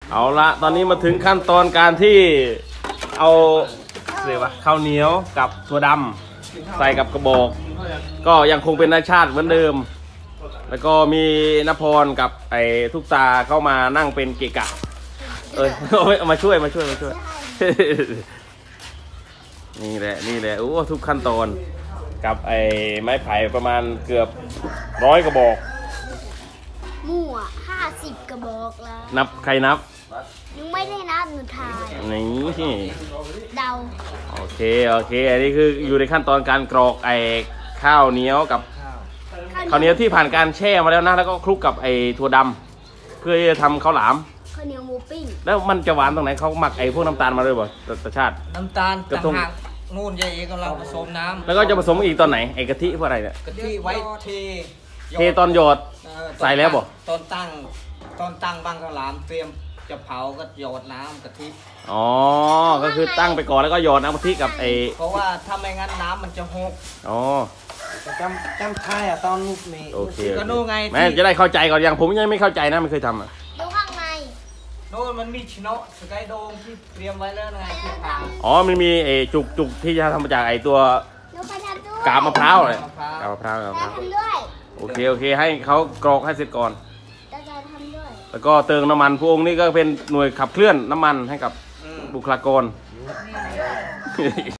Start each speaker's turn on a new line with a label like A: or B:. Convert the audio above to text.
A: เอาละตอนนี้มาถึงขั้นตอนการที่เอาเรียกว่าข้าวเหนียวกับถั่วดำใส่กับกระบอกก็ยังคงเป็นนายชาติเหมือนเดิมแล้วก็มีนภรกับไอ้ทุกตาเข้ามานั่งเป็นเกะกะเอามาช่วยนี่แหละโอ้ทุกขั้นตอนกับไอ้ไม้ไผ่ประมาณเกือบ100กระบอก
B: มั่ว50 กระบอกแล้ว
A: นับใครนับ
B: ยังไม่ได้นับหนูทาย
A: นี่
B: เดา
A: โอเคอันนี้คืออยู่ในขั้นตอนการกรอกไอ้ข้าวเหนียวกับข้าวเหนียวที่ผ่านการแช่มาแล้วนะแล้วก็คลุกกับไอ้ถั่วดำเพื่อจะทำข้าวหลาม
B: ข้าวเหนียวหมูปิ้ง
A: แล้วมันจะหวานตรงไหนเขาหมักไอ้พวกน้ำตาลมาด้วยบ่ตชาติ
C: น้ำตาลต่างหากนู่นยายเอกำลังผสมน้ำ
A: แล้วก็จะผสมอีกตอนไหนไอ้กะทิพวกอะไรเนี่ย
C: กะทิไว้
A: เทตอนหยดใส่แล้วบ่
C: ตอนตั้งบางข้าวหลามเตรียมจะเผาก็หยดน้ำกะทิ
A: อ๋อก็คือตั้งไปก่อนแล้วก็หยดน้ำกะทิกับไอ้
C: เพราะว่าถ้าไม่งั้นน้ำมันจะหก
A: อ๋อ
C: จำท้ายตอนลูกนี้
A: โอเค
C: ก็นู่นไง
A: แม่จะได้เข้าใจก่อนอย่างผมยังไม่เข้าใจนะไม่เคยทำ
B: ดูข้างใน
C: โน่นมันมีชิโนะสกายโดมที่เตรียมไว้แล้วไงที่ทาง
A: อ๋อมันมีไอ้จุกที่จะทำมาจากไอ้ตัวกาบมะพร้าวเลยกาบมะพร้าวโอเคให้เขากรอกให้เสร็จก่อนแล้วก็เติมน้ำมันพวกนี้ก็เป็นหน่วยขับเคลื่อนน้ำมันให้กับบุคลากร